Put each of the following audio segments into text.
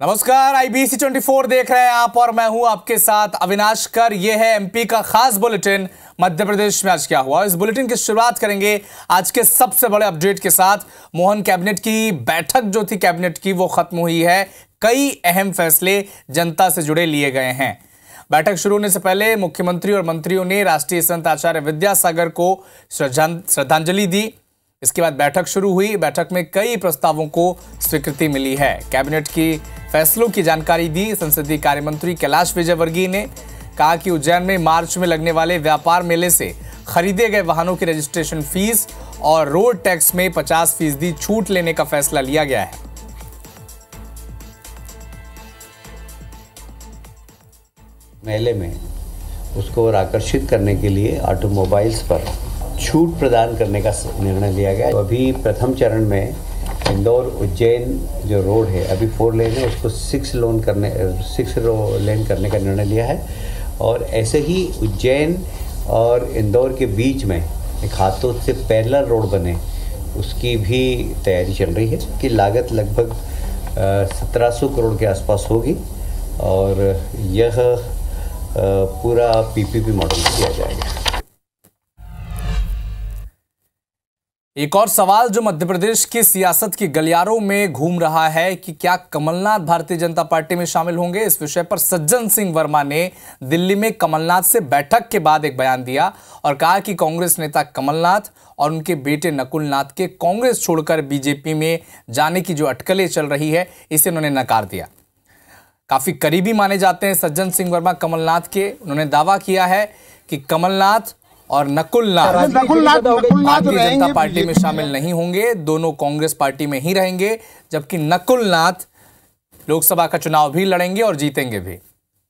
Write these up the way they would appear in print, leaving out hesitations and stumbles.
नमस्कार, IBC 24 देख रहे हैं आप और मैं हूं आपके साथ अविनाश कर। यह है एमपी का खास बुलेटिन मध्य प्रदेश में आज क्या हुआ। इस बुलेटिन की शुरुआत करेंगे आज के सबसे बड़े अपडेट के साथ। मोहन कैबिनेट की बैठक जो थी कैबिनेट की वो खत्म हुई है। कई अहम फैसले जनता से जुड़े लिए गए हैं। बैठक शुरू होने से पहले मुख्यमंत्री और मंत्रियों ने राष्ट्रीय संत आचार्य विद्यासागर को श्रद्धांजलि दी। इसके बाद बैठक शुरू हुई। बैठक में कई प्रस्तावों को स्वीकृति मिली है। कैबिनेट की फैसलों की जानकारी दी संसदीय कार्य मंत्री कैलाश विजयवर्गीय ने। कहा कि उज्जैन में मार्च में लगने वाले व्यापार मेले से खरीदे गए वाहनों की रजिस्ट्रेशन फीस और रोड टैक्स में 50% छूट लेने का फैसला लिया गया है। मेले में उसको और आकर्षित करने के लिए ऑटोमोबाइल्स पर छूट प्रदान करने का निर्णय लिया गया। अभी प्रथम चरण में इंदौर उज्जैन जो रोड है अभी 4 लेन है, उसको 6 लेन करने का निर्णय लिया है। और ऐसे ही उज्जैन और इंदौर के बीच में एक हाथों से पैरेलल रोड बने, उसकी भी तैयारी चल रही है कि लागत लगभग 1700 करोड़ के आसपास होगी और यह पूरा PPP मॉडल किया जाएगा। एक और सवाल जो मध्य प्रदेश की सियासत की गलियारों में घूम रहा है कि क्या कमलनाथ भारतीय जनता पार्टी में शामिल होंगे। इस विषय पर सज्जन सिंह वर्मा ने दिल्ली में कमलनाथ से बैठक के बाद एक बयान दिया और कहा कि कांग्रेस नेता कमलनाथ और उनके बेटे नकुलनाथ के कांग्रेस छोड़कर बीजेपी में जाने की जो अटकलें चल रही है इसे उन्होंने नकार दिया। काफी करीबी माने जाते हैं सज्जन सिंह वर्मा कमलनाथ के। उन्होंने दावा किया है कि कमलनाथ और नकुलनाथ भारतीय जनता पार्टी में शामिल नहीं होंगे, दोनों कांग्रेस पार्टी में ही रहेंगे, जबकि नकुलनाथ लोकसभा का चुनाव भी लड़ेंगे और जीतेंगे भी।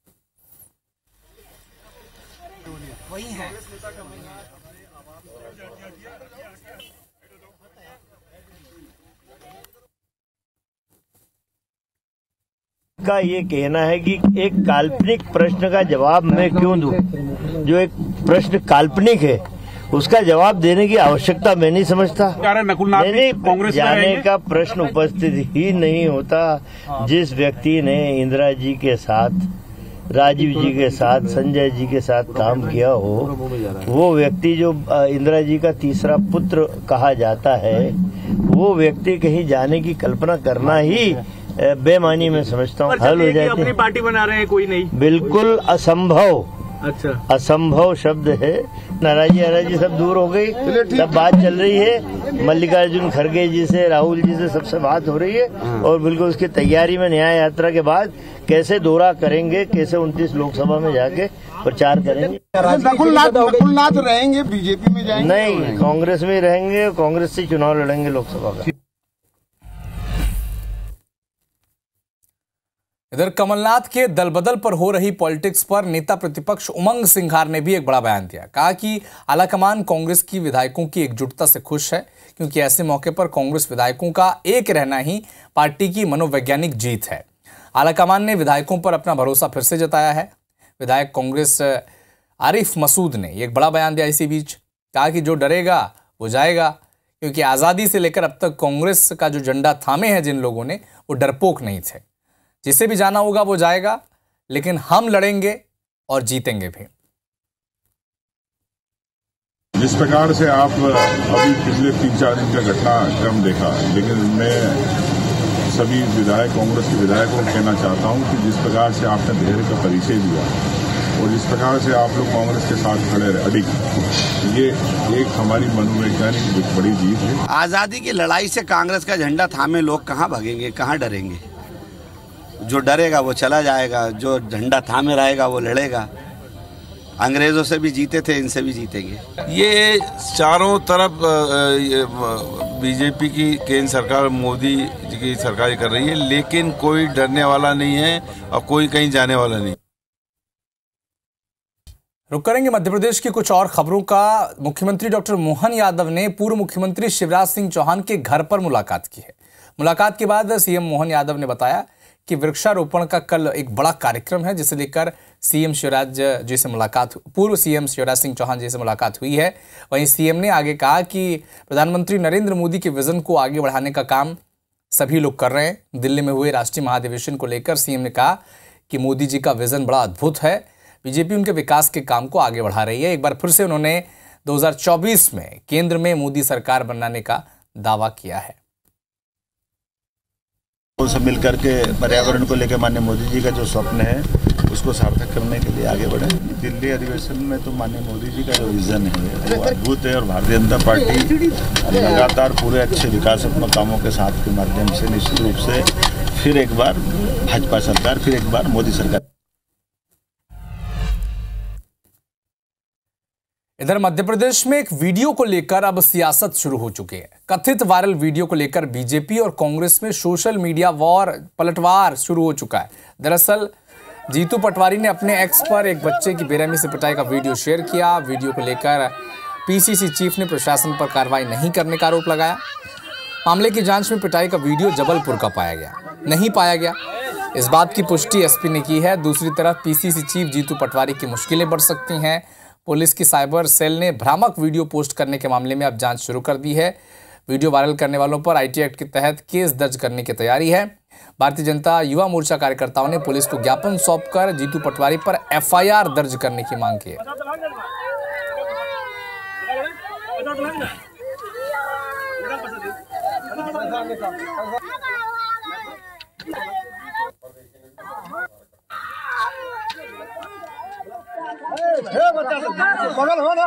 का ये कहना है कि एक काल्पनिक प्रश्न का जवाब मैं क्यों दूं? जो एक प्रश्न काल्पनिक है उसका जवाब देने की आवश्यकता मैं नहीं समझता। नहीं, कांग्रेस जाने का प्रश्न उपस्थित ही नहीं होता। जिस व्यक्ति ने इंदिरा जी के साथ, राजीव जी के साथ, संजय जी के साथ काम किया हो, वो व्यक्ति जो इंदिरा जी का तीसरा पुत्र कहा जाता है, वो व्यक्ति कहीं जाने की कल्पना करना ही बेमानी में समझता हूँ। हल हो जाए अपनी पार्टी बना रहे हैं, कोई नहीं, बिल्कुल असंभव। अच्छा, असंभव शब्द है। नाराजी सब दूर हो गई, सब बात चल रही है। मल्लिकार्जुन खड़गे जी से, राहुल जी से सबसे बात हो रही है और बिल्कुल उसकी तैयारी में न्याय यात्रा के बाद कैसे दौरा करेंगे, कैसे 29 लोकसभा में जाके प्रचार करेंगे। नकुलनाथ रहेंगे, बीजेपी में जाएंगे? नहीं, कांग्रेस में रहेंगे, कांग्रेस से चुनाव लड़ेंगे लोकसभा का। इधर कमलनाथ के दल बदल पर हो रही पॉलिटिक्स पर नेता प्रतिपक्ष उमंग सिंघार ने भी एक बड़ा बयान दिया। कहा कि आलाकमान कांग्रेस की विधायकों की एकजुटता से खुश है, क्योंकि ऐसे मौके पर कांग्रेस विधायकों का एक रहना ही पार्टी की मनोवैज्ञानिक जीत है। आलाकमान ने विधायकों पर अपना भरोसा फिर से जताया है। विधायक कांग्रेस आरिफ मसूद ने एक बड़ा बयान दिया इसी बीच। कहा कि जो डरेगा वो जाएगा, क्योंकि आज़ादी से लेकर अब तक कांग्रेस का जो झंडा थामे हैं जिन लोगों ने, वो डरपोक नहीं थे। जिसे भी जाना होगा वो जाएगा, लेकिन हम लड़ेंगे और जीतेंगे भी। जिस प्रकार से आप अभी पिछले 3-4 दिन का घटनाक्रम देखा, लेकिन मैं सभी विधायक, कांग्रेस के विधायकों को कहना चाहता हूं कि जिस प्रकार से आपने धैर्य का परिचय दिया और जिस प्रकार से आप लोग कांग्रेस के साथ खड़े रहे अडिग, ये एक हमारी मनोवैज्ञानिक बड़ी जीत है। आजादी की लड़ाई से कांग्रेस का झंडा थामे लोग कहाँ भागेंगे, कहाँ डरेंगे? जो डरेगा वो चला जाएगा, जो झंडा थामे रहेगा वो लड़ेगा। अंग्रेजों से भी जीते थे, इनसे भी जीतेंगे। ये चारों तरफ बीजेपी की केंद्र सरकार, मोदी जी की सरकार कर रही है, लेकिन कोई डरने वाला नहीं है और कोई कहीं जाने वाला नहीं। रुक करेंगे मध्य प्रदेश की कुछ और खबरों का। मुख्यमंत्री डॉक्टर मोहन यादव ने पूर्व मुख्यमंत्री शिवराज सिंह चौहान के घर पर मुलाकात की है। मुलाकात के बाद सीएम मोहन यादव ने बताया कि वृक्षारोपण का कल एक बड़ा कार्यक्रम है, जिसे लेकर सीएम शिवराज जी से मुलाकात, पूर्व सीएम शिवराज सिंह चौहान जी से मुलाकात हुई है। वहीं सीएम ने आगे कहा कि प्रधानमंत्री नरेंद्र मोदी के विजन को आगे बढ़ाने का काम सभी लोग कर रहे हैं। दिल्ली में हुए राष्ट्रीय महाधिवेशन को लेकर सीएम ने कहा कि मोदी जी का विजन बड़ा अद्भुत है, बीजेपी उनके विकास के काम को आगे बढ़ा रही है। एक बार फिर से उन्होंने 2024 में केंद्र में मोदी सरकार बनाने का दावा किया है। सब मिलकर के पर्यावरण को लेकर माननीय मोदी जी का जो स्वप्न है उसको सार्थक करने के लिए आगे बढ़े। दिल्ली अधिवेशन में तो माननीय मोदी जी का जो विजन है वो अद्भुत है और भारतीय जनता पार्टी लगातार पूरे अच्छे विकासात्मक कामों के साथ के माध्यम से निश्चित रूप से फिर एक बार भाजपा सरकार, फिर एक बार मोदी सरकार। इधर मध्य प्रदेश में एक वीडियो को लेकर अब सियासत शुरू हो चुकी है। कथित वायरल वीडियो को लेकर बीजेपी और कांग्रेस में सोशल मीडिया वॉर, पलटवार शुरू हो चुका है। दरअसल जीतू पटवारी ने अपने एक्स पर एक बच्चे की बेरहमी से पिटाई का वीडियो शेयर किया। वीडियो को लेकर पीसीसी चीफ ने प्रशासन पर कार्रवाई नहीं करने का आरोप लगाया। मामले की जांच में पिटाई का वीडियो जबलपुर का नहीं पाया गया। इस बात की पुष्टि एसपी ने की है। दूसरी तरफ पीसीसी चीफ जीतू पटवारी की मुश्किलें बढ़ सकती हैं। पुलिस की साइबर सेल ने भ्रामक वीडियो पोस्ट करने के मामले में अब जांच शुरू कर दी है। वीडियो वायरल करने वालों पर आईटी एक्ट के तहत केस दर्ज करने की तैयारी है। भारतीय जनता युवा मोर्चा कार्यकर्ताओं ने पुलिस को ज्ञापन सौंपकर जीतू पटवारी पर एफआईआर दर्ज करने की मांग की है। बगल हो ना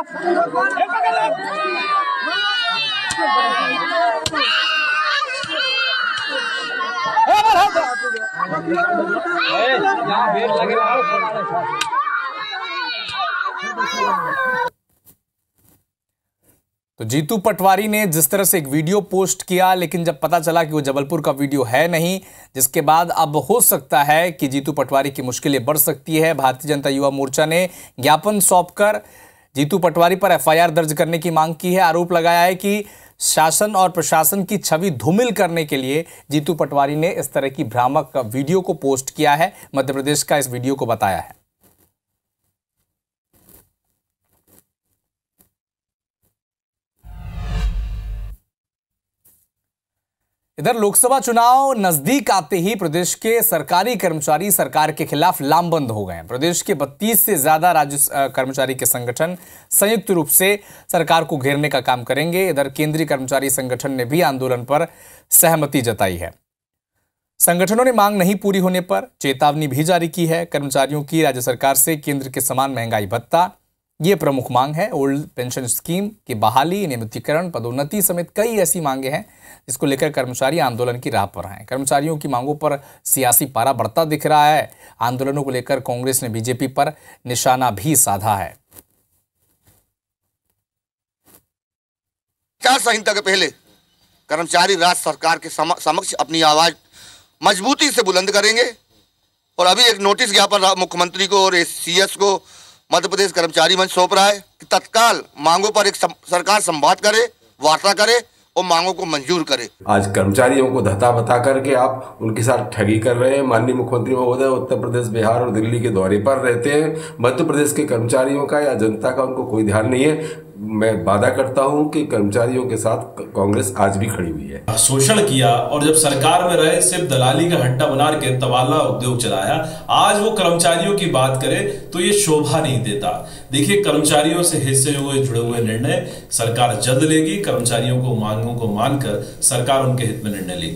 तो जीतू पटवारी ने जिस तरह से एक वीडियो पोस्ट किया, लेकिन जब पता चला कि वो जबलपुर का वीडियो है नहीं, जिसके बाद अब हो सकता है कि जीतू पटवारी की मुश्किलें बढ़ सकती है। भारतीय जनता युवा मोर्चा ने ज्ञापन सौंपकर जीतू पटवारी पर एफआईआर दर्ज करने की मांग की है। आरोप लगाया है कि शासन और प्रशासन की छवि धूमिल करने के लिए जीतू पटवारी ने इस तरह की भ्रामक वीडियो को पोस्ट किया है। मध्य प्रदेश का इस वीडियो को बताया है। इधर लोकसभा चुनाव नजदीक आते ही प्रदेश के सरकारी कर्मचारी सरकार के खिलाफ लामबंद हो गए हैं। प्रदेश के 32 से ज्यादा राज्य कर्मचारी के संगठन संयुक्त रूप से सरकार को घेरने का काम करेंगे। इधर केंद्रीय कर्मचारी संगठन ने भी आंदोलन पर सहमति जताई है। संगठनों ने मांग नहीं पूरी होने पर चेतावनी भी जारी की है। कर्मचारियों की राज्य सरकार से केंद्र के समान महंगाई भत्ता, ये प्रमुख मांग है। ओल्ड पेंशन स्कीम की बहाली, नियमितीकरण, पदोन्नति समेत कई ऐसी मांगे हैं जिसको लेकर कर्मचारी आंदोलन की राह पर हैं। कर्मचारियों की मांगों पर सियासी पारा बढ़ता दिख रहा है। आंदोलनों को लेकर कांग्रेस ने बीजेपी पर निशाना भी साधा है। आचार संहिता के पहले कर्मचारी राज्य सरकार के समक्ष अपनी आवाज मजबूती से बुलंद करेंगे और अभी एक नोटिस ज्ञापन मुख्यमंत्री को और सीएस को मध्य प्रदेश कर्मचारी मंच सौंप रहा है कि तत्काल मांगों पर एक सरकार संवाद करे, वार्ता करे और मांगों को मंजूर करे। आज कर्मचारियों को धत्ता बता करके आप उनके साथ ठगी कर रहे हैं। माननीय मुख्यमंत्री महोदय उत्तर प्रदेश, बिहार और दिल्ली के दौरे पर रहते हैं। मध्य प्रदेश के कर्मचारियों का या जनता का उनको कोई ध्यान नहीं है। मैं वादा करता हूं कि कर्मचारियों के साथ कांग्रेस आज भी खड़ी हुई है। शोषण किया और जब सरकार में रहे सिर्फ दलाली का हट्टा बना के तबाला उद्योग चलाया, आज वो कर्मचारियों की बात करे तो ये शोभा नहीं देता। देखिए, कर्मचारियों से हिस्से हुए जुड़े हुए निर्णय सरकार जल्द लेगी। कर्मचारियों को मांगों को मानकर सरकार उनके हित में निर्णय लेगी।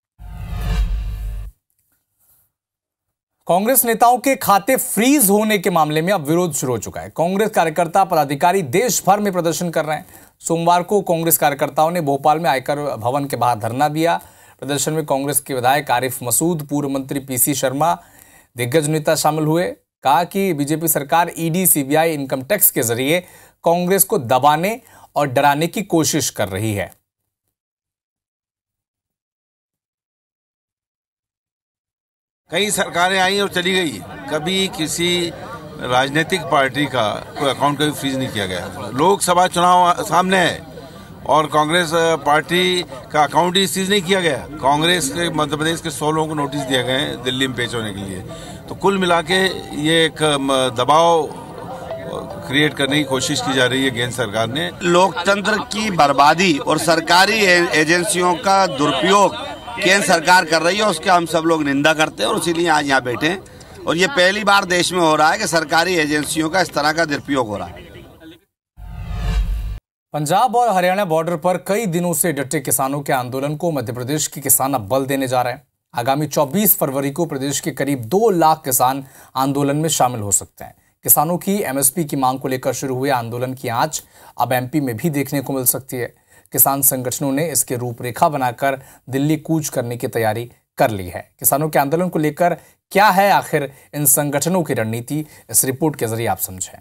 कांग्रेस नेताओं के खाते फ्रीज होने के मामले में अब विरोध शुरू हो चुका है। कांग्रेस कार्यकर्ता पदाधिकारी देश भर में प्रदर्शन कर रहे हैं। सोमवार को कांग्रेस कार्यकर्ताओं ने भोपाल में आयकर भवन के बाहर धरना दिया। प्रदर्शन में कांग्रेस के विधायक आरिफ मसूद, पूर्व मंत्री पीसी शर्मा, दिग्गज नेता शामिल हुए। कहा कि बीजेपी सरकार ईडी, सीबीआई, इनकम टैक्स के जरिए कांग्रेस को दबाने और डराने की कोशिश कर रही है। कई सरकारें आई और चली गई, कभी किसी राजनीतिक पार्टी का कोई अकाउंट कभी फ्रीज नहीं किया गया। लोकसभा चुनाव सामने है और कांग्रेस पार्टी का अकाउंट ही सीज नहीं किया गया। कांग्रेस के मध्य प्रदेश के 100 लोगों को नोटिस दिए गए हैं दिल्ली में पेश होने के लिए। तो कुल मिला के ये एक दबाव क्रिएट करने की कोशिश की जा रही है केंद्र सरकार ने। लोकतंत्र की बर्बादी और सरकारी एजेंसियों का दुरुपयोग केंद्र सरकार कर रही है उसके हम सब लोग निंदा करते हैं और इसीलिए आज यहाँ बैठे हैं। और ये पहली बार देश में हो रहा है कि सरकारी एजेंसियों का इस तरह का दुरुपयोग हो रहा है। पंजाब और हरियाणा बॉर्डर पर कई दिनों से डटे किसानों के आंदोलन को मध्य प्रदेश के किसान अब बल देने जा रहे हैं। आगामी 24 फरवरी को प्रदेश के करीब 2 लाख किसान आंदोलन में शामिल हो सकते हैं। किसानों की एमएसपी की मांग को लेकर शुरू हुए आंदोलन की आंच अब एमपी में भी देखने को मिल सकती है। किसान संगठनों ने इसकी रूपरेखा बनाकर दिल्ली कूच करने की तैयारी कर ली है। किसानों के आंदोलन को लेकर क्या है आखिर इन संगठनों की रणनीति, इस रिपोर्ट के जरिए आप समझें।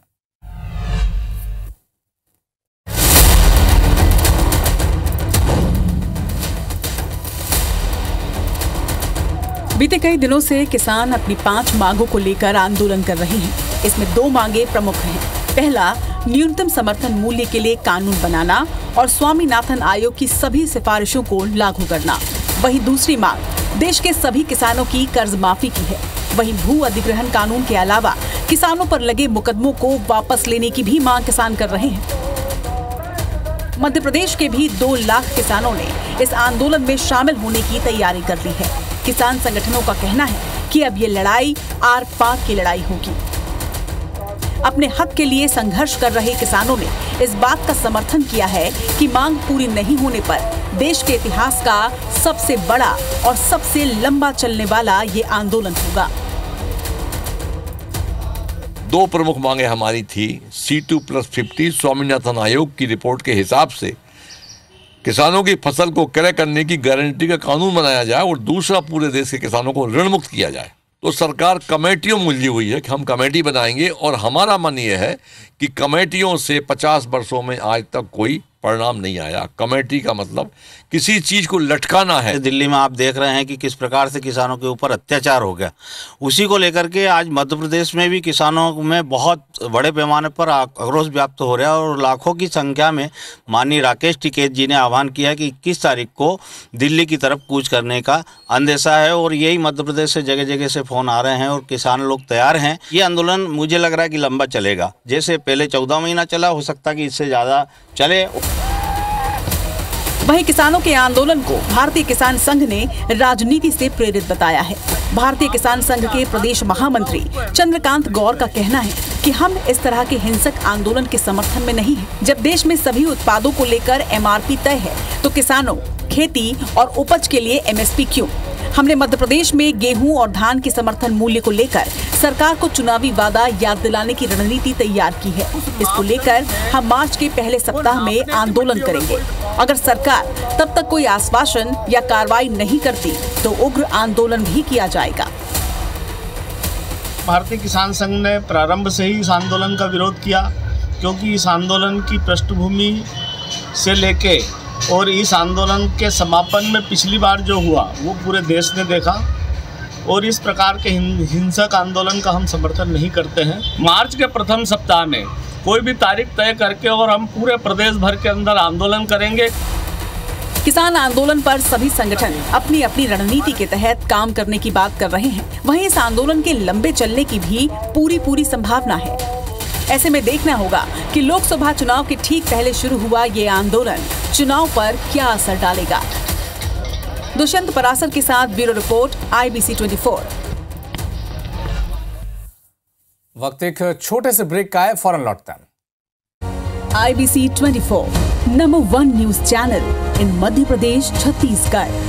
बीते कई दिनों से किसान अपनी 5 मांगों को लेकर आंदोलन कर रहे हैं। इसमें 2 मांगे प्रमुख हैं। पहला, न्यूनतम समर्थन मूल्य के लिए कानून बनाना और स्वामीनाथन आयोग की सभी सिफारिशों को लागू करना। वहीं दूसरी मांग देश के सभी किसानों की कर्ज माफी की है। वहीं भू अधिग्रहण कानून के अलावा किसानों पर लगे मुकदमों को वापस लेने की भी मांग किसान कर रहे हैं। मध्य प्रदेश के भी 2 लाख किसानों ने इस आंदोलन में शामिल होने की तैयारी कर ली है। किसान संगठनों का कहना है कि अब ये लड़ाई आर पार की लड़ाई होगी। अपने हक के लिए संघर्ष कर रहे किसानों ने इस बात का समर्थन किया है कि मांग पूरी नहीं होने पर देश के इतिहास का सबसे बड़ा और सबसे लंबा चलने वाला ये आंदोलन होगा। 2 प्रमुख मांगे हमारी थी। C2+50 स्वामीनाथन आयोग की रिपोर्ट के हिसाब से किसानों की फसल को क्रय करने की गारंटी का कानून बनाया जाए और दूसरा, पूरे देश के किसानों को ऋण मुक्त किया जाए। तो सरकार कमेटियों में उलझी हुई है कि हम कमेटी बनाएंगे और हमारा मन ये है कि कमेटियों से 50 वर्षों में आज तक कोई परिणाम नहीं आया। कमेटी का मतलब किसी चीज को लटकाना है। दिल्ली में आप देख रहे हैं कि किस प्रकार से किसानों के ऊपर अत्याचार हो गया। उसी को लेकर के आज मध्य प्रदेश में भी किसानों में बहुत बड़े पैमाने पर आक्रोश व्याप्त हो रहा है और लाखों की संख्या में माननीय राकेश टिकैत जी ने आह्वान किया कि 21 तारीख को दिल्ली की तरफ कूच करने का अंदेशा है। और यही मध्य प्रदेश से जगह जगह से फोन आ रहे हैं और किसान लोग तैयार हैं। ये आंदोलन मुझे लग रहा है कि लंबा चलेगा। जैसे पहले 14 महीना चला, हो सकता है कि इससे ज्यादा चले। वहीं किसानों के आंदोलन को भारतीय किसान संघ ने राजनीति से प्रेरित बताया है। भारतीय किसान संघ के प्रदेश महामंत्री चंद्रकांत गौर का कहना है कि हम इस तरह के हिंसक आंदोलन के समर्थन में नहीं हैं। जब देश में सभी उत्पादों को लेकर MRP तय है तो किसानों, खेती और उपज के लिए MSP क्यों? हमने मध्य प्रदेश में गेहूं और धान के समर्थन मूल्य को लेकर सरकार को चुनावी वादा याद दिलाने की रणनीति तैयार की है। इसको लेकर हम मार्च के पहले सप्ताह में आंदोलन करेंगे। अगर सरकार तब तक कोई आश्वासन या कार्रवाई नहीं करती तो उग्र आंदोलन भी किया जाएगा। भारतीय किसान संघ ने प्रारंभ से ही इस आंदोलन का विरोध किया, क्योंकि इस आंदोलन की पृष्ठभूमि से लेके और इस आंदोलन के समापन में पिछली बार जो हुआ वो पूरे देश ने देखा। और इस प्रकार के हिंसक आंदोलन का हम समर्थन नहीं करते हैं। मार्च के प्रथम सप्ताह में कोई भी तारीख तय करके और हम पूरे प्रदेश भर के अंदर आंदोलन करेंगे। किसान आंदोलन पर सभी संगठन अपनी अपनी रणनीति के तहत काम करने की बात कर रहे हैं। वहीं इस आंदोलन के लंबे चलने की भी पूरी संभावना है। ऐसे में देखना होगा कि लोकसभा चुनाव के ठीक पहले शुरू हुआ ये आंदोलन चुनाव पर क्या असर डालेगा। दुष्यंत परासर के साथ ब्यूरो रिपोर्ट IBC 24। वक्त एक छोटे से ब्रेक का है, फौरन लौटते हैं। IBC 24 number 1 news channel in Madhya Pradesh, Chhattisgarh.